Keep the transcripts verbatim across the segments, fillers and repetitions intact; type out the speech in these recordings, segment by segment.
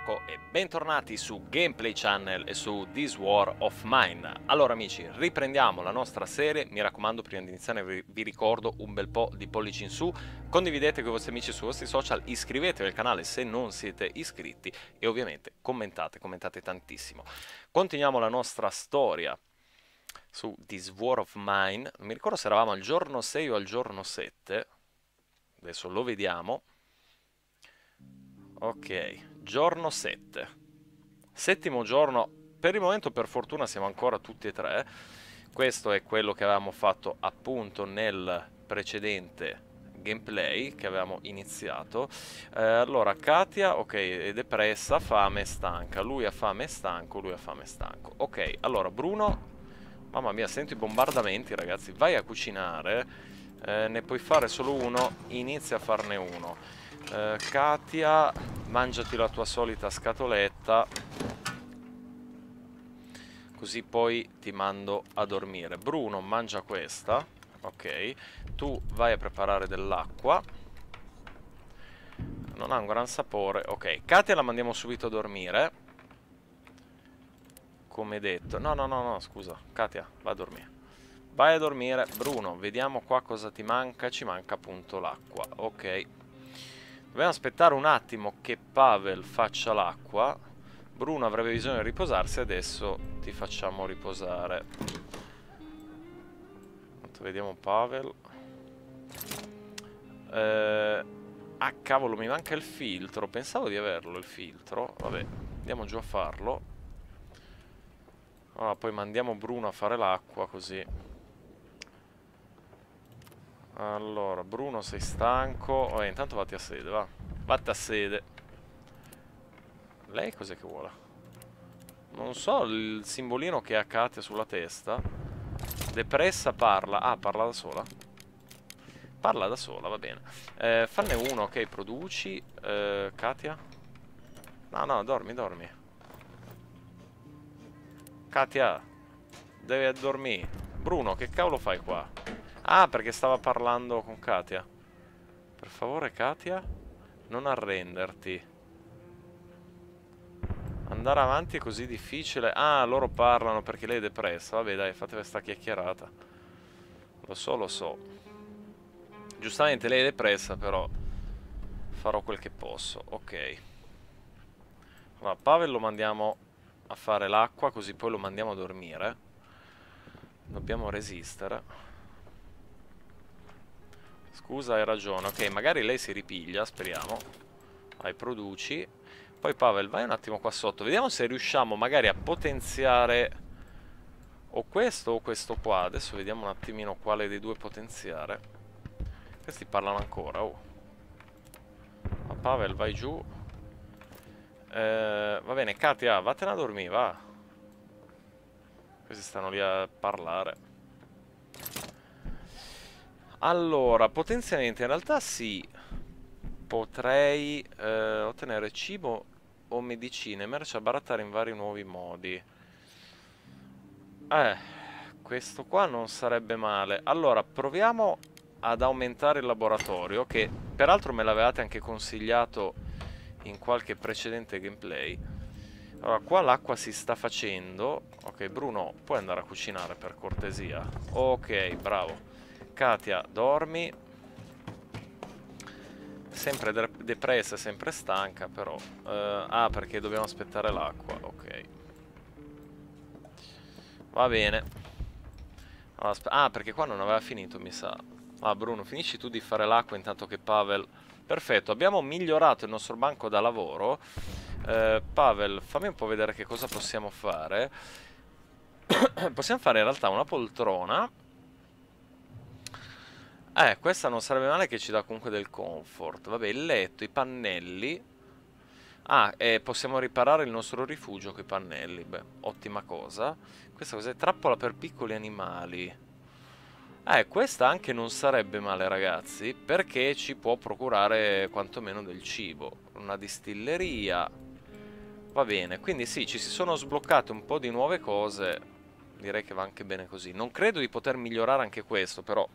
Marco e bentornati su Gameplay Channel e su This War of Mine. Allora amici, riprendiamo la nostra serie. Mi raccomando, prima di iniziare vi, vi ricordo un bel po' di pollici in su, condividete con i vostri amici sui vostri social, iscrivetevi al canale se non siete iscritti e ovviamente commentate, commentate tantissimo. Continuiamo la nostra storia su This War of Mine. Non mi ricordo se eravamo al giorno sei o al giorno sette, adesso lo vediamo. Ok, giorno sette. Settimo giorno, per il momento per fortuna siamo ancora tutti e tre. Questo è quello che avevamo fatto appunto nel precedente gameplay che avevamo iniziato. Eh, allora, Katia, ok, è depressa, fame e stanca. Lui ha fame e stanco, lui ha fame e stanco. Ok, allora Bruno, mamma mia, sento i bombardamenti ragazzi, vai a cucinare. Eh, ne puoi fare solo uno, inizia a farne uno. Uh, Katia, mangiati la tua solita scatoletta, così poi ti mando a dormire. Bruno, mangia questa. Ok, tu vai a preparare dell'acqua. Non ha un gran sapore. Ok, Katia la mandiamo subito a dormire, come detto. No, no, no, no, scusa, Katia, va a dormire. Vai a dormire. Bruno, vediamo qua cosa ti manca. Ci manca appunto l'acqua. Ok. Dobbiamo aspettare un attimo che Pavel faccia l'acqua. Bruno avrebbe bisogno di riposarsi, adesso ti facciamo riposare. Vediamo Pavel. Eh, ah cavolo, mi manca il filtro. Pensavo di averlo il filtro. Vabbè, andiamo giù a farlo. Allora, poi mandiamo Bruno a fare l'acqua così. Allora, Bruno, sei stanco? Oh, intanto vatti a sede, va. Vatti a sede. Lei cos'è che vuole? Non so, il simbolino che ha Katia sulla testa. Depressa parla. Ah, parla da sola? Parla da sola, va bene. Eh, fanne uno, ok, produci. Eh, Katia? No, no, dormi, dormi. Katia, devi dormire. Bruno, che cavolo fai qua? Ah, perché stava parlando con Katia. Per favore, Katia, non arrenderti. Andare avanti è così difficile. Ah, loro parlano perché lei è depressa. Vabbè, dai, fatevi sta chiacchierata. Lo so, lo so. Giustamente lei è depressa, però farò quel che posso. Ok. Allora, Pavel lo mandiamo a fare l'acqua, così poi lo mandiamo a dormire. Dobbiamo resistere. Scusa, hai ragione. Ok, magari lei si ripiglia, speriamo. Vai, produci. Poi Pavel, vai un attimo qua sotto. Vediamo se riusciamo magari a potenziare o questo o questo qua. Adesso vediamo un attimino quale dei due potenziare. Questi parlano ancora, oh. Ma Pavel, vai giù. Eh, va bene, Katia, vattene a dormire, va. Questi stanno lì a parlare. Allora, potenzialmente in realtà sì, potrei eh, ottenere cibo o medicine, merce a barattare in vari nuovi modi. Eh, questo qua non sarebbe male. Allora, proviamo ad aumentare il laboratorio, che peraltro me l'avevate anche consigliato in qualche precedente gameplay. Allora, qua l'acqua si sta facendo. Ok, Bruno, puoi andare a cucinare per cortesia? Ok, bravo. Katia, dormi. Sempre de depressa, sempre stanca, però. Uh, ah, perché dobbiamo aspettare l'acqua. Ok. Va bene. Allora, ah, perché qua non aveva finito, mi sa. Ah, Bruno, finisci tu di fare l'acqua intanto che Pavel... Perfetto, abbiamo migliorato il nostro banco da lavoro. Uh, Pavel, fammi un po' vedere che cosa possiamo fare. Possiamo fare in realtà una poltrona. Eh, questa non sarebbe male, che ci dà comunque del comfort. Vabbè, il letto, i pannelli. Ah, e possiamo riparare il nostro rifugio con i pannelli. Beh, ottima cosa. Questa cos'è? Trappola per piccoli animali. Eh, questa anche non sarebbe male, ragazzi, perché ci può procurare quantomeno del cibo. Una distilleria. Va bene, quindi sì, ci si sono sbloccate un po' di nuove cose. Direi che va anche bene così. Non credo di poter migliorare anche questo, però...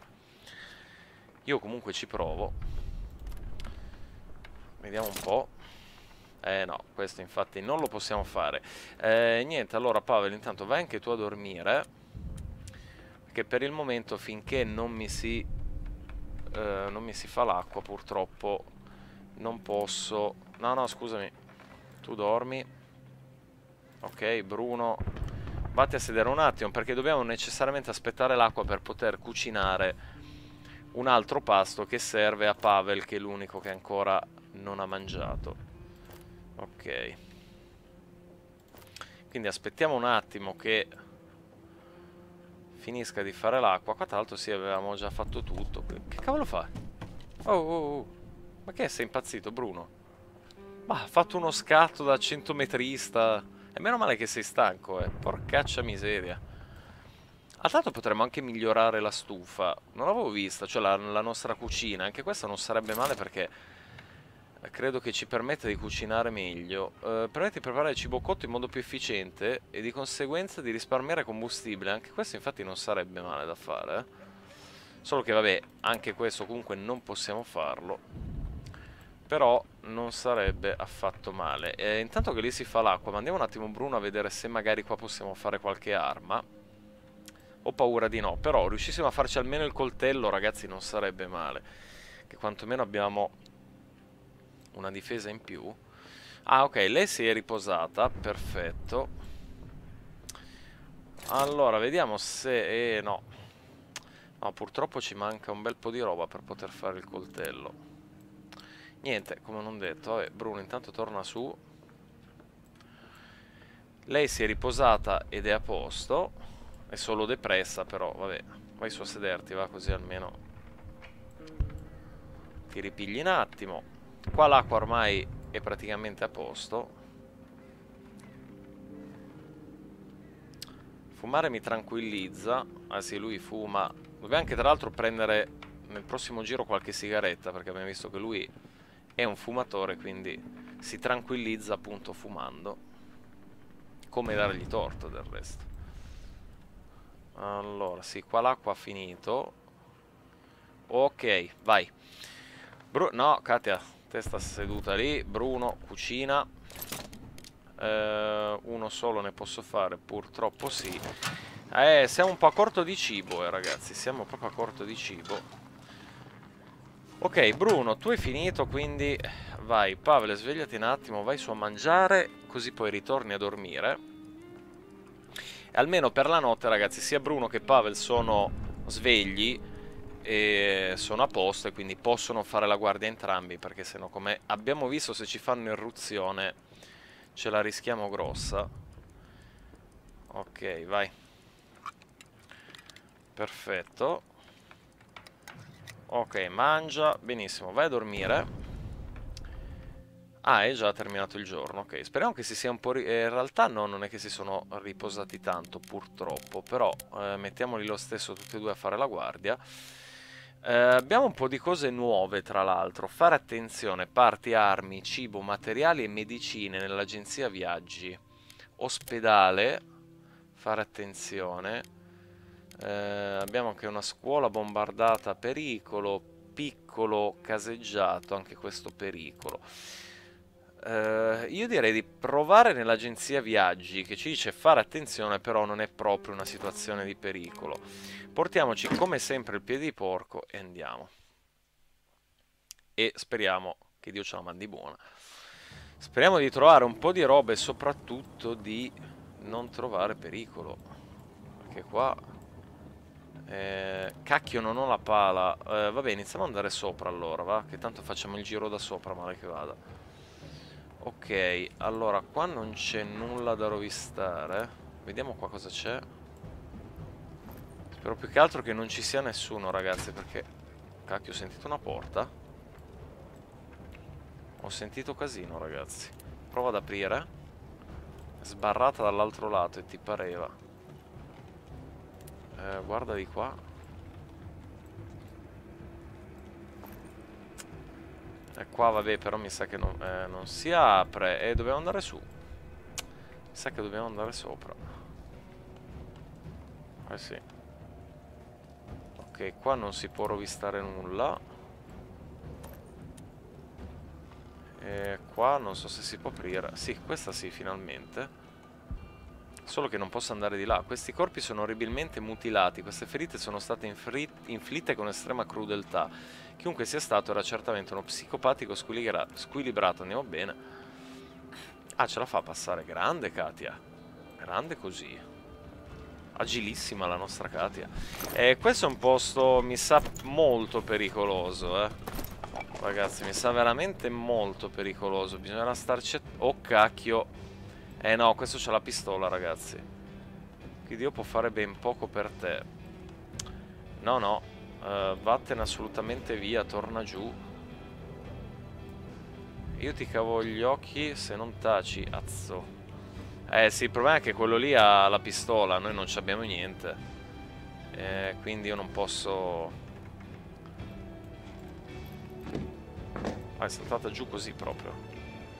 io comunque ci provo. Vediamo un po'. Eh no, questo infatti non lo possiamo fare. Eh, niente, allora Pavel, intanto vai anche tu a dormire, perché per il momento finché non mi si, eh, non mi si fa l'acqua purtroppo non posso... No, no, scusami, tu dormi. Ok, Bruno, vatti a sedere un attimo perché dobbiamo necessariamente aspettare l'acqua per poter cucinare un altro pasto che serve a Pavel, che è l'unico che ancora non ha mangiato. Ok. Quindi aspettiamo un attimo che finisca di fare l'acqua. Qua tra l'altro sì, avevamo già fatto tutto. Che cavolo fa? Oh, oh, oh. Ma che è? Sei impazzito, Bruno? Ma ha fatto uno scatto da centometrista. E meno male che sei stanco, eh. Porcaccia miseria. Ah, tanto potremmo anche migliorare la stufa. Non l'avevo vista, cioè la, la nostra cucina. Anche questa non sarebbe male perché credo che ci permetta di cucinare meglio. Eh, permette di preparare il cibo cotto in modo più efficiente e di conseguenza di risparmiare combustibile. Anche questo infatti non sarebbe male da fare. eh. Solo che vabbè, anche questo comunque non possiamo farlo. Però non sarebbe affatto male. E intanto che lì si fa l'acqua, mandiamo un attimo Bruno a vedere se magari qua possiamo fare qualche arma. Ho paura di no, però riuscissimo a farci almeno il coltello, ragazzi, non sarebbe male. Che quantomeno abbiamo una difesa in più. Ah, ok, lei si è riposata, perfetto. Allora, vediamo se... Eh, no. No, purtroppo ci manca un bel po' di roba per poter fare il coltello. Niente, come non detto, vabbè, Bruno intanto torna su. Lei si è riposata ed è a posto. È solo depressa, però, vabbè. Vai su a sederti, va, così almeno ti ripigli un attimo. Qua l'acqua ormai è praticamente a posto. Fumare mi tranquillizza. Ah sì, lui fuma. Dobbiamo anche tra l'altro prendere nel prossimo giro qualche sigaretta, perché abbiamo visto che lui è un fumatore, quindi si tranquillizza appunto fumando. Come dargli torto del resto. Allora, sì, qua l'acqua ha finito. Ok, vai. Bru no, Katia, te sta seduta lì. Bruno, cucina. Eh, uno solo ne posso fare, purtroppo sì. Eh, siamo un po' a corto di cibo, eh, ragazzi. Siamo proprio a corto di cibo. Ok, Bruno, tu hai finito, quindi vai. Pavel, svegliati un attimo, vai su a mangiare, così poi ritorni a dormire. E almeno per la notte, ragazzi, sia Bruno che Pavel sono svegli e sono a posto e quindi possono fare la guardia entrambi, perché sennò, come abbiamo visto, se ci fanno irruzione ce la rischiamo grossa. Ok, vai. Perfetto. Ok, mangia. Benissimo, vai a dormire. Ah, è già terminato il giorno, ok. Speriamo che si sia un po'... ri- eh, in realtà no, non è che si sono riposati tanto, purtroppo. Però eh, mettiamoli lo stesso tutti e due a fare la guardia. Eh, abbiamo un po' di cose nuove, tra l'altro. Fare attenzione, parti, armi, cibo, materiali e medicine nell'agenzia viaggi. Ospedale, fare attenzione. Eh, abbiamo anche una scuola bombardata, pericolo, piccolo caseggiato, anche questo pericolo. Eh, io direi di provare nell'agenzia viaggi, che ci dice fare attenzione, però non è proprio una situazione di pericolo. Portiamoci come sempre il piede di porco e andiamo. E speriamo che Dio ce la mandi buona. Speriamo di trovare un po' di roba e soprattutto di non trovare pericolo. Perché qua... Eh, cacchio, non ho la pala. Eh, vabbè, iniziamo ad andare sopra allora, va? Che tanto facciamo il giro da sopra, male che vada. Ok, allora qua non c'è nulla da rovistare. Vediamo qua cosa c'è. Spero più che altro che non ci sia nessuno, ragazzi, perché... Cacchio, ho sentito una porta. Ho sentito casino, ragazzi. Prova ad aprire. Sbarrata dall'altro lato e ti pareva. Eh, guarda di qua. E qua vabbè, però mi sa che non, eh, non si apre. E dobbiamo andare su. Mi sa che dobbiamo andare sopra. Eh sì. Ok, qua non si può rovistare nulla. E qua non so se si può aprire. Sì, questa sì, finalmente. Solo che non posso andare di là. Questi corpi sono orribilmente mutilati. Queste ferite sono state inflitte con estrema crudeltà. Chiunque sia stato era certamente uno psicopatico squilibrato. Andiamo bene. Ah, ce la fa passare. Grande Katia. Grande così. Agilissima la nostra Katia. E questo è un posto, mi sa, molto pericoloso, eh. Ragazzi, mi sa veramente molto pericoloso. Bisognerà starci... Oh, cacchio. Eh no, questo c'ha la pistola, ragazzi. Quindi io può fare ben poco per te. No, no. Uh, vattene assolutamente via, torna giù. Io ti cavo gli occhi se non taci, azzo. Eh sì, il problema è che quello lì ha la pistola, noi non ci abbiamo niente. Eh, quindi io non posso... Ah, è saltata giù così proprio.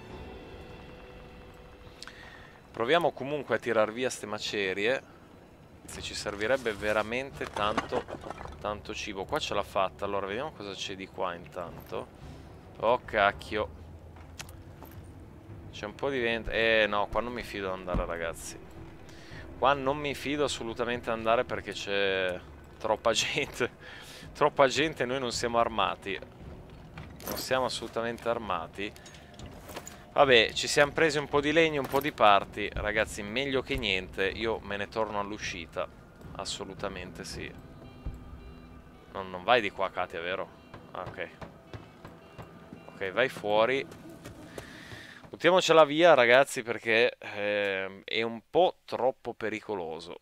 Proviamo comunque a tirar via ste macerie. Se ci servirebbe veramente tanto, tanto cibo. Qua ce l'ha fatta. Allora, vediamo cosa c'è di qua intanto. Oh, cacchio. C'è un po' di vento. Eh, no, qua non mi fido di andare, ragazzi. Qua non mi fido assolutamente di andare perché c'è troppa gente. Troppa gente e noi non siamo armati. Non siamo assolutamente armati. Vabbè, ci siamo presi un po' di legno, un po' di parti. Ragazzi, meglio che niente. Io me ne torno all'uscita. Assolutamente sì. Non, non vai di qua, Katia, vero? Ah, ok. Ok, vai fuori. Buttiamocela via, ragazzi, perché eh, è un po' troppo pericoloso.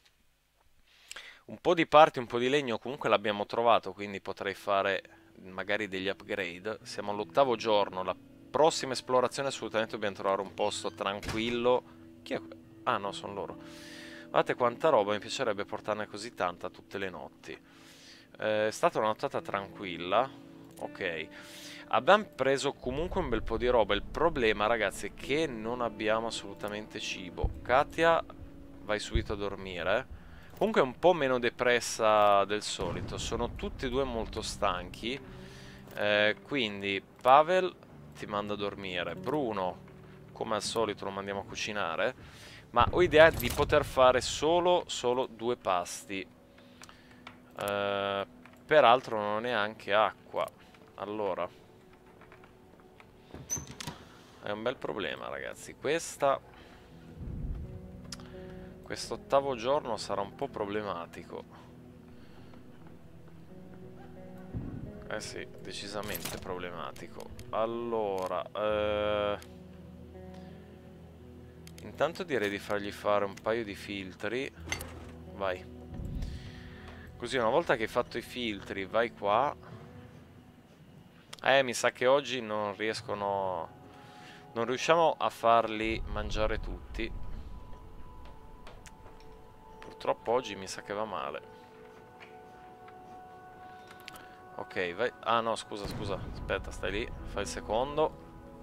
Un po' di parti, un po' di legno comunque l'abbiamo trovato, quindi potrei fare magari degli upgrade. Siamo all'ottavo giorno, la prossima esplorazione assolutamente dobbiamo trovare un posto tranquillo. Chi è? Ah no, sono loro. Guardate quanta roba, mi piacerebbe portarne così tanta tutte le notti. Eh, è stata una nottata tranquilla. Ok. Abbiamo preso comunque un bel po' di roba. Il problema, ragazzi, è che non abbiamo assolutamente cibo. Katia, vai subito a dormire. Comunque è un po' meno depressa del solito. Sono tutti e due molto stanchi. Eh, quindi Pavel ti manda a dormire. Bruno, come al solito, lo mandiamo a cucinare. Ma ho idea di poter fare solo, solo due pasti. Eh, peraltro non ho neanche acqua. Allora, è un bel problema, ragazzi. Questa... Quest'ottavo giorno sarà un po' problematico. Eh sì, decisamente problematico. Allora, eh... intanto direi di fargli fare un paio di filtri. Vai. Così una volta che hai fatto i filtri, vai qua. Eh, mi sa che oggi non riescono... Non riusciamo a farli mangiare tutti. Purtroppo oggi mi sa che va male. Ok, vai. Ah no, scusa, scusa. Aspetta, stai lì. Fai il secondo.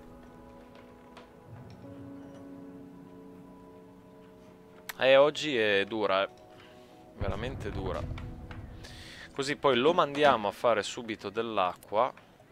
Eh, oggi è dura, eh. Veramente dura. Così poi lo mandiamo a fare subito dell'acqua.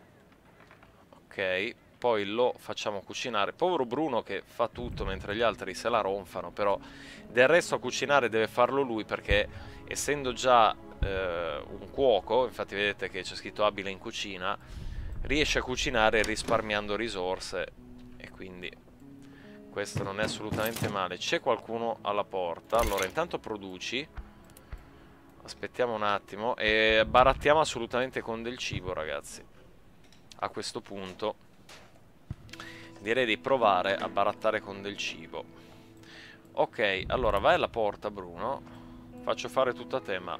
Ok. Poi lo facciamo cucinare. Povero Bruno che fa tutto mentre gli altri se la ronfano. Però del resto a cucinare deve farlo lui perché essendo già eh, un cuoco, infatti vedete che c'è scritto abile in cucina, riesce a cucinare risparmiando risorse. E quindi questo non è assolutamente male. C'è qualcuno alla porta. Allora intanto produci. Aspettiamo un attimo. E barattiamo assolutamente con del cibo, ragazzi. A questo punto direi di provare a barattare con del cibo. Ok, allora vai alla porta, Bruno. Faccio fare tutto a te, ma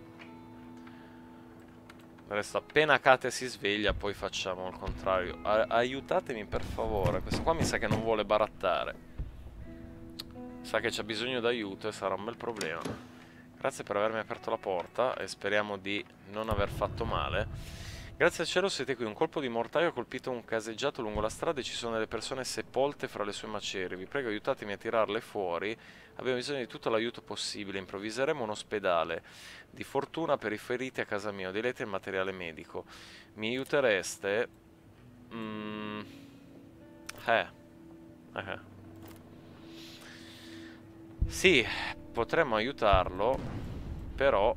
adesso appena Kate si sveglia poi facciamo il contrario. A aiutatemi per favore. Questo qua mi sa che non vuole barattare. Sa che c'ha bisogno d'aiuto e sarà un bel problema. Grazie per avermi aperto la porta e speriamo di non aver fatto male. Grazie al cielo siete qui, un colpo di mortaio ha colpito un caseggiato lungo la strada e ci sono delle persone sepolte fra le sue macerie. Vi prego aiutatemi a tirarle fuori, abbiamo bisogno di tutto l'aiuto possibile. Improvviseremo un ospedale di fortuna per i feriti a casa mia, di lete e materiale medico. Mi aiutereste? Mm. Eh. Eh. Sì, potremmo aiutarlo, però...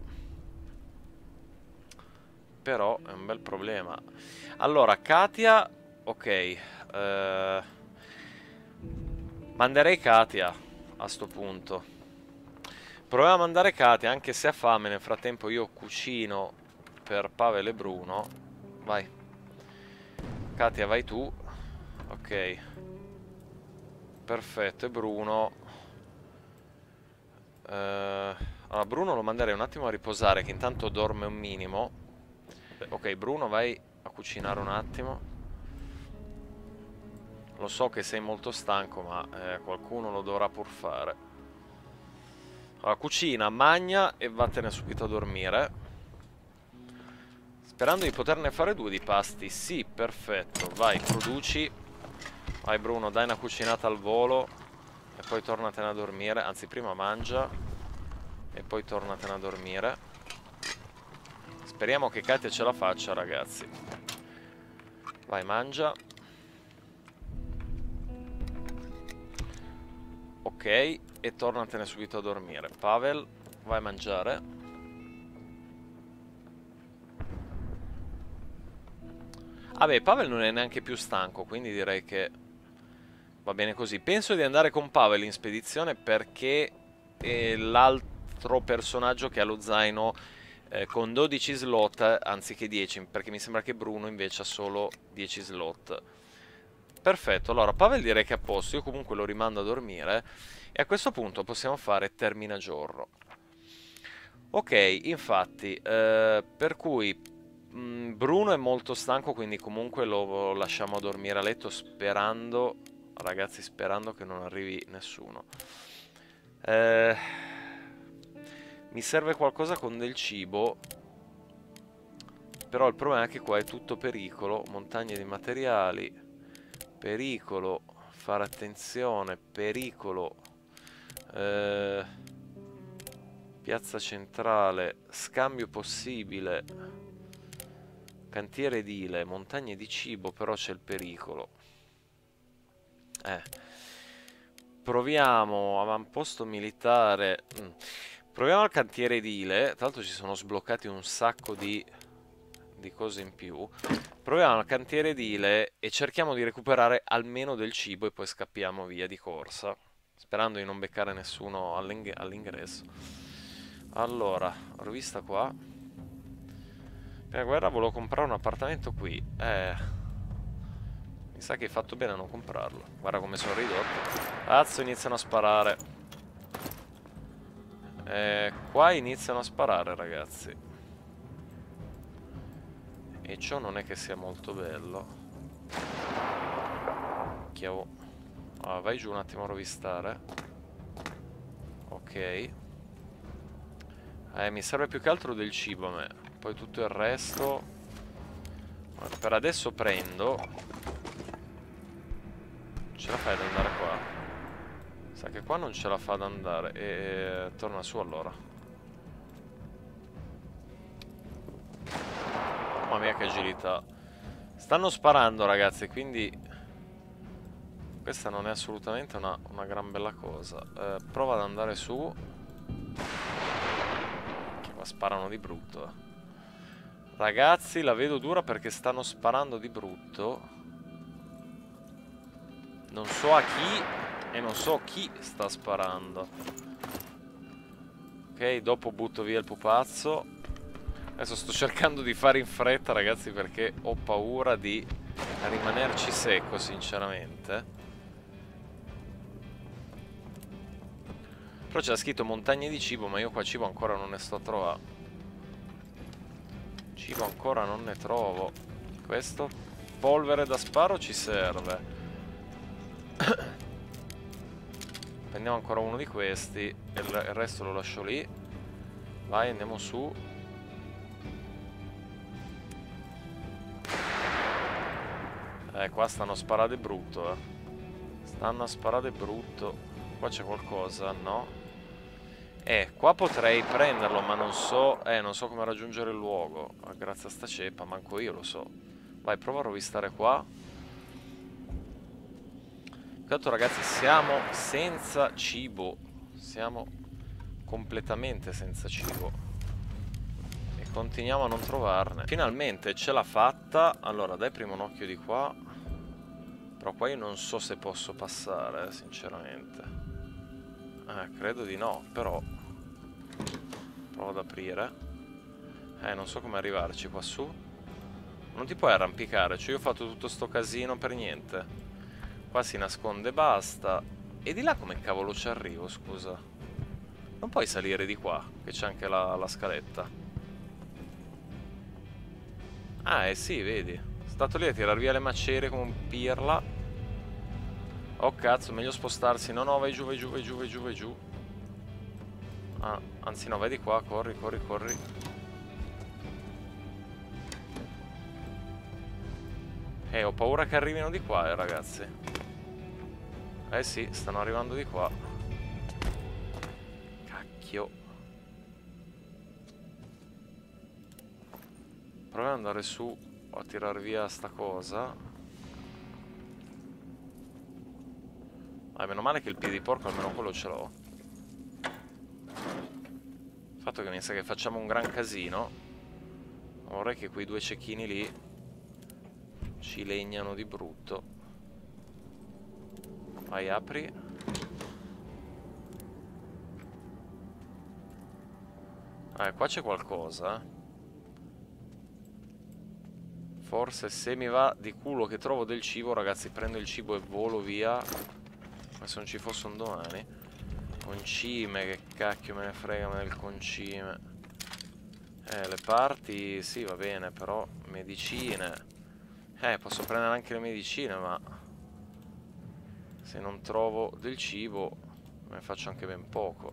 Però è un bel problema. Allora, Katia... Ok. Eh, manderei Katia a sto punto. Proviamo a mandare Katia, anche se ha fame. Nel frattempo io cucino per Pavel e Bruno. Vai. Katia, vai tu. Ok. Perfetto, e Bruno... Eh, allora, Bruno lo manderei un attimo a riposare, che intanto dorme un minimo. Ok, Bruno, vai a cucinare un attimo. Lo so che sei molto stanco, ma eh, qualcuno lo dovrà pur fare. Allora, cucina, magna e vattene subito a dormire. Sperando di poterne fare due di pasti. Sì, perfetto. Vai, produci. Vai, Bruno, dai una cucinata al volo. E poi tornatene a dormire. Anzi, prima mangia. E poi tornatene a dormire. Speriamo che Katia ce la faccia, ragazzi. Vai, mangia. Ok, e tornatene subito a dormire. Pavel, vai a mangiare. Vabbè, Pavel non è neanche più stanco, quindi direi che va bene così. Penso di andare con Pavel in spedizione perché è l'altro personaggio che ha lo zaino eh, con dodici slot anziché dieci, perché mi sembra che Bruno invece ha solo dieci slot. Perfetto, allora Pavel direi che è a posto, io comunque lo rimando a dormire e a questo punto possiamo fare termina giorno. Ok, infatti, eh, per cui mh, Bruno è molto stanco, quindi comunque lo lasciamo dormire a letto sperando, ragazzi, sperando che non arrivi nessuno. Eh, mi serve qualcosa con del cibo, però il problema è che qua è tutto pericolo, montagne di materiali... Pericolo, fare attenzione, pericolo, eh, piazza centrale, scambio possibile, cantiere edile, montagne di cibo, però c'è il pericolo. Eh. Proviamo, avamposto militare, mm. Proviamo al cantiere edile, tra l'altro ci sono sbloccati un sacco di... di cose in più. Proviamo al cantiere edile e cerchiamo di recuperare almeno del cibo e poi scappiamo via di corsa, sperando di non beccare nessuno all'ing all'ingresso. Allora, rivista qua. Prima guerra volevo comprare un appartamento qui. Eh, mi sa che hai fatto bene a non comprarlo. Guarda come sono ridotto. Cazzo, iniziano a sparare. Eh, qua iniziano a sparare, ragazzi. E ciò non è che sia molto bello. Chiavo. Allora, vai giù un attimo a rovistare. Ok. Eh, mi serve più che altro del cibo a me. Poi tutto il resto... Allora, per adesso prendo... Ce la fai ad andare qua? Sa che qua non ce la fa ad andare. E torna su allora. Mamma mia che agilità. Stanno sparando, ragazzi, quindi questa non è assolutamente una, una gran bella cosa. eh, Prova ad andare su. Che qua sparano di brutto, eh. Ragazzi, la vedo dura perché stanno sparando di brutto. Non so a chi e non so chi sta sparando. Ok, dopo butto via il pupazzo. Adesso sto cercando di fare in fretta, ragazzi, perché ho paura di rimanerci secco, sinceramente. Però c'è scritto montagne di cibo, ma io qua cibo ancora non ne sto a trovare. Cibo ancora non ne trovo. Questo polvere da sparo ci serve. Prendiamo ancora uno di questi e il resto lo lascio lì. Vai, andiamo su. Eh, qua stanno a sparare brutto, eh. Stanno a sparare brutto. Qua c'è qualcosa, no? Eh, qua potrei prenderlo, ma non so... Eh, non so come raggiungere il luogo. Grazie a sta ceppa, manco io lo so. Vai, prova a rovistare qua. Tanto ragazzi siamo senza cibo. Siamo completamente senza cibo. E continuiamo a non trovarne. Finalmente ce l'ha fatta. Allora dai prima un occhio di qua. Però qua io non so se posso passare, eh, sinceramente. Eh, credo di no, però provo ad aprire. Eh, non so come arrivarci qua su. Non ti puoi arrampicare, cioè io ho fatto tutto sto casino per niente. Qua si nasconde e basta. E di là come cavolo ci arrivo, scusa? Non puoi salire di qua, che c'è anche la, la scaletta. Ah, eh sì, vedi. È stato lì a tirar via le macerie come un pirla. Oh cazzo, meglio spostarsi. No, no, vai giù, vai giù, vai giù, vai giù, vai giù. Ah, anzi no, vai di qua, corri, corri, corri. Eh, ho paura che arrivino di qua, eh, ragazzi. Eh sì, stanno arrivando di qua. Cacchio. Proviamo ad andare su a tirar via sta cosa. Ah, meno male che il piede di porco almeno quello ce l'ho. Il fatto che mi sa che facciamo un gran casino. Vorrei che quei due cecchini lì ci legnano di brutto. Vai, apri. Ah, qua c'è qualcosa. Forse se mi va di culo che trovo del cibo, ragazzi, prendo il cibo e volo via. Ma se non ci fosse un domani. Concime, che cacchio me ne frega me del concime. Eh, le parti, sì, va bene, però medicine. Eh, posso prendere anche le medicine, ma se non trovo del cibo me ne faccio anche ben poco.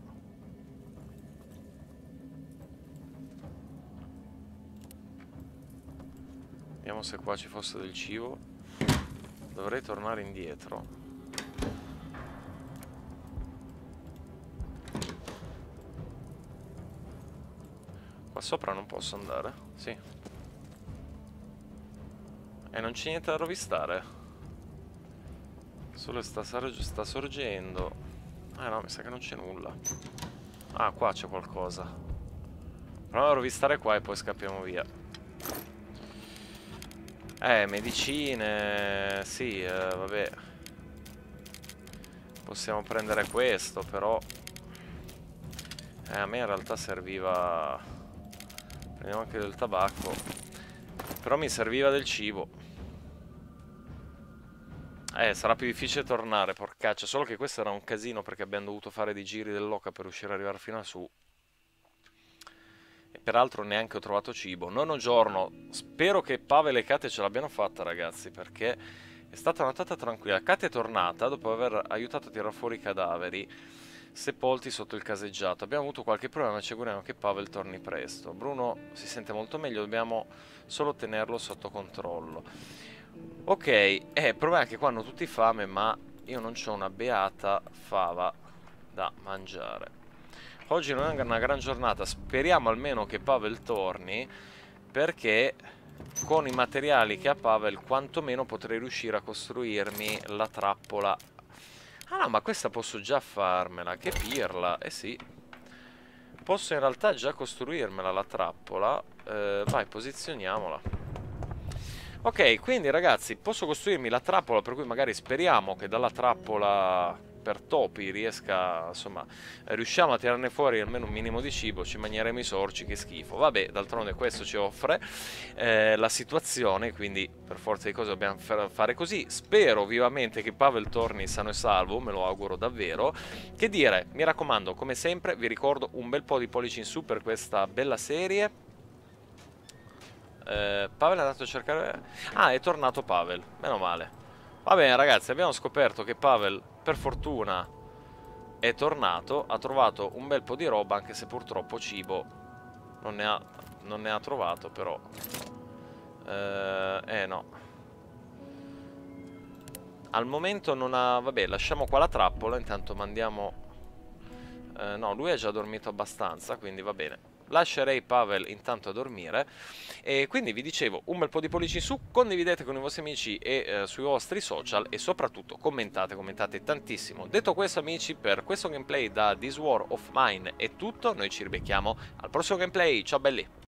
Vediamo se qua ci fosse del cibo. Dovrei tornare indietro. Qua sopra non posso andare? Sì. E non c'è niente da rovistare. Solo sta, sta sorgendo. Eh no, mi sa che non c'è nulla. Ah, qua c'è qualcosa. Proviamo a rovistare qua e poi scappiamo via. Eh, medicine. Sì, eh, vabbè. Possiamo prendere questo, però Eh, a me in realtà serviva... Prendiamo anche del tabacco. Però mi serviva del cibo. Eh, sarà più difficile tornare, porcaccia. Solo che questo era un casino perché abbiamo dovuto fare dei giri dell'oca per riuscire ad arrivare fino a su. E peraltro neanche ho trovato cibo. Nono giorno. Spero che Pavel e Kate ce l'abbiano fatta, ragazzi, perché è stata una nottata tranquilla. Kate è tornata dopo aver aiutato a tirare fuori i cadaveri sepolti sotto il caseggiato. Abbiamo avuto qualche problema, ci auguriamo che Pavel torni presto. Bruno si sente molto meglio, dobbiamo solo tenerlo sotto controllo. Ok, eh, il problema è che qua hanno tutti fame, ma io non ho una beata fava da mangiare. Oggi non è una gran giornata, speriamo almeno che Pavel torni, perché con i materiali che ha Pavel quantomeno potrei riuscire a costruirmi la trappola. Ah no, ma questa posso già farmela, che pirla, eh sì. Posso in realtà già costruirmela la trappola, eh, vai, posizioniamola. Ok, quindi ragazzi, posso costruirmi la trappola, per cui magari speriamo che dalla trappola per topi riesca, insomma, riusciamo a tirarne fuori almeno un minimo di cibo, ci mangeremo i sorci, che schifo. Vabbè, d'altronde questo ci offre eh, la situazione, quindi per forza di cose dobbiamo fare così. Spero vivamente che Pavel torni sano e salvo, me lo auguro davvero. Che dire, mi raccomando, come sempre, vi ricordo un bel po' di pollici in su per questa bella serie. Eh, Pavel è andato a cercare... Ah, è tornato Pavel, meno male. Va bene ragazzi, abbiamo scoperto che Pavel, per fortuna, è tornato. Ha trovato un bel po' di roba, anche se purtroppo cibo non ne ha, non ne ha trovato, però... Eh, eh no. Al momento non ha... Vabbè, lasciamo qua la trappola, intanto mandiamo... Eh, no, lui ha già dormito abbastanza, quindi va bene. lascerei Pavel intanto a dormire. E quindi vi dicevo, un bel po' di pollici in su, condividete con i vostri amici e eh, sui vostri social, e soprattutto commentate, commentate tantissimo. Detto questo amici, per questo gameplay da This War of Mine è tutto, noi ci ribecchiamo al prossimo gameplay, ciao belli!